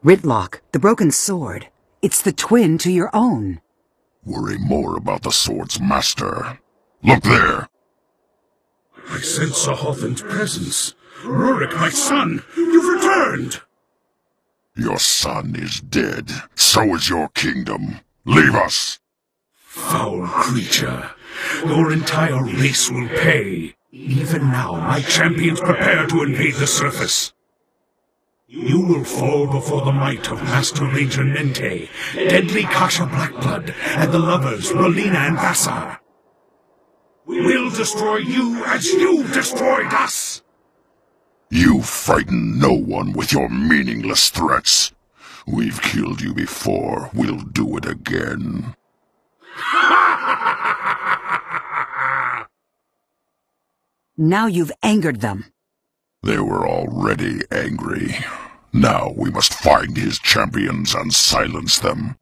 Ritlock, the broken sword. It's the twin to your own. Worry more about the sword's master. Look there! I sense Sahothan's presence. Rurik, my son, you've returned! Your son is dead. So is your kingdom. Leave us! Foul creature. Your entire race will pay. Even now, my champions prepare to invade the surface. You will fall before the might of Master Ranger Nente, Deadly Kasha Blackblood, and the lovers Rolina and Vassar. We'll destroy you as you destroyed us! You frighten no one with your meaningless threats. We've killed you before. We'll do it again. Now you've angered them. They were already angry. Now we must find his champions and silence them.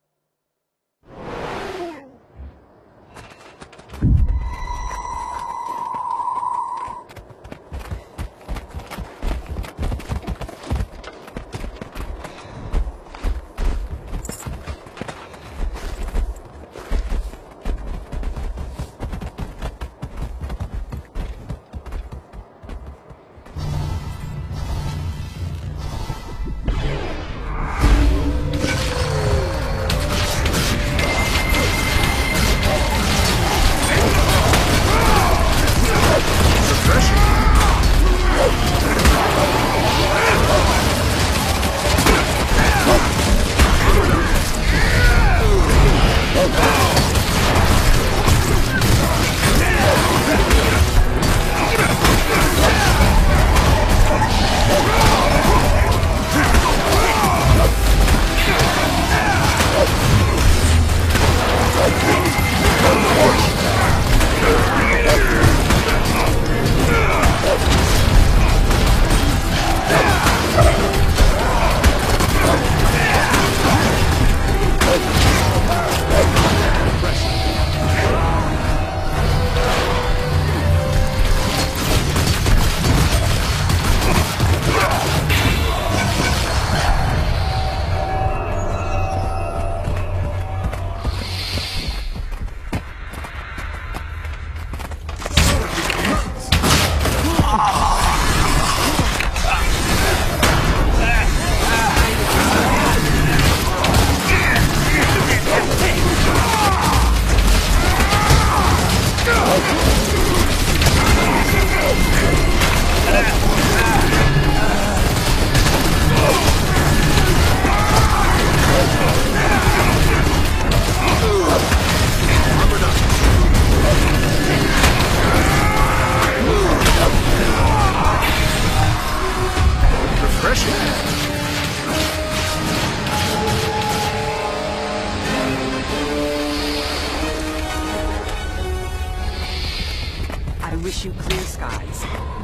I wish you clear skies.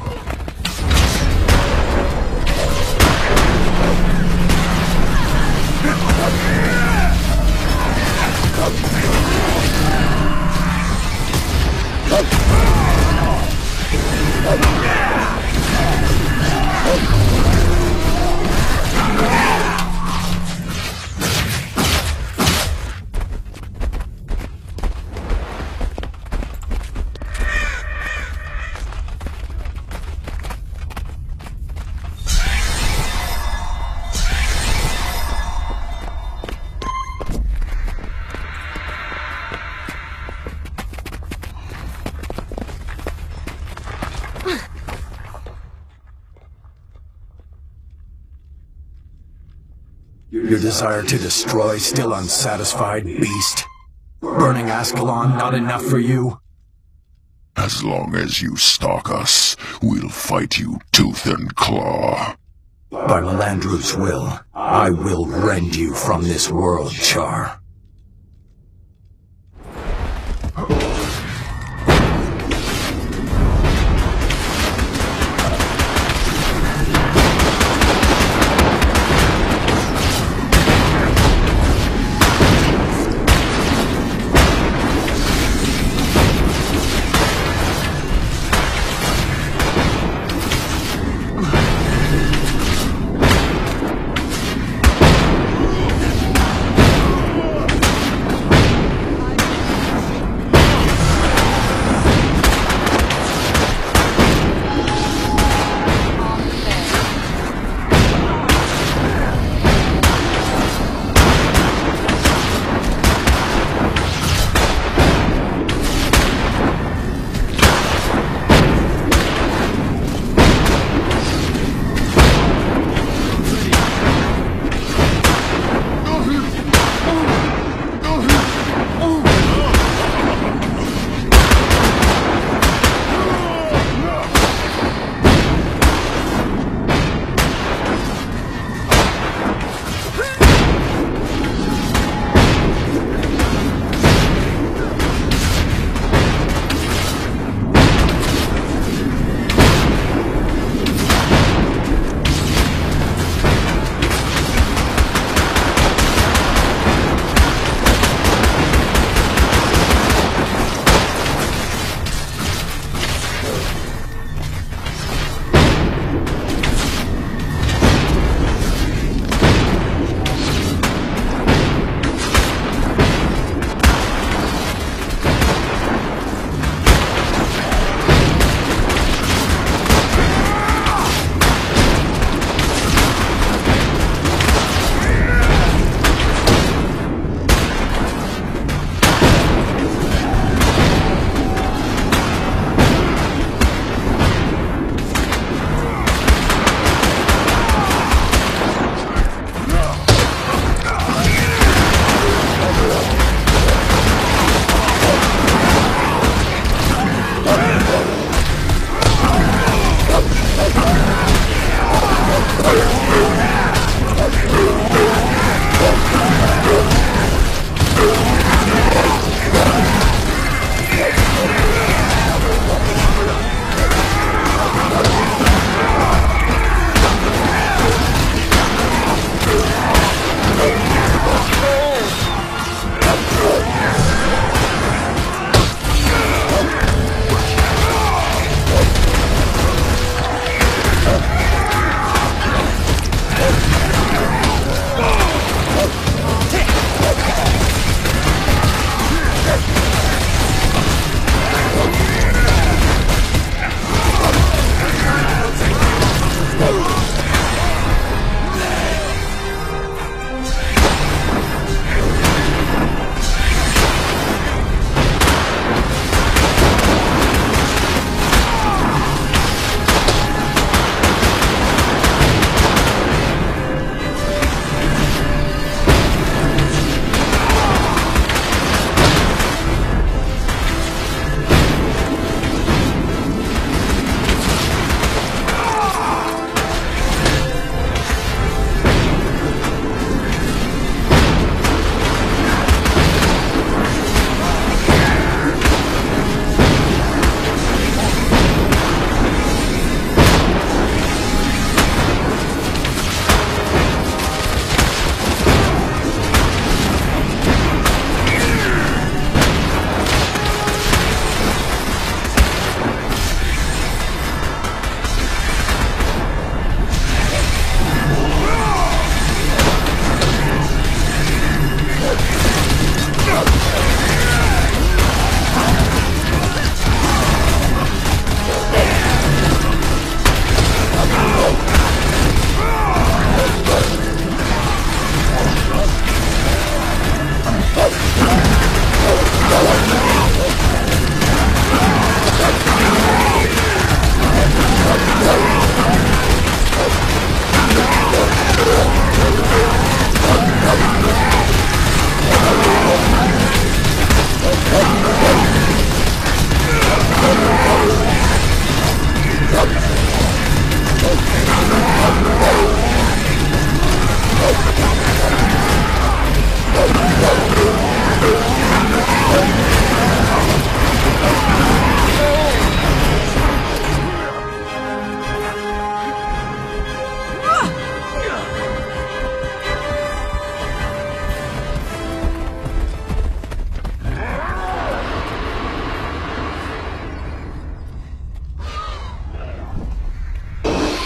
Your desire to destroy still unsatisfied, beast? Burning Ascalon not enough for you? As long as you stalk us, we'll fight you tooth and claw. By Melandru's will, I will rend you from this world, Char.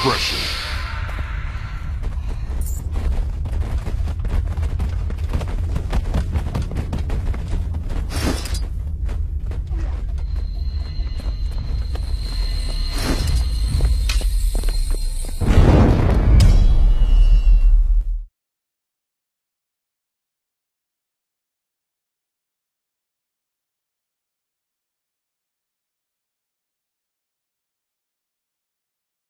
discretion.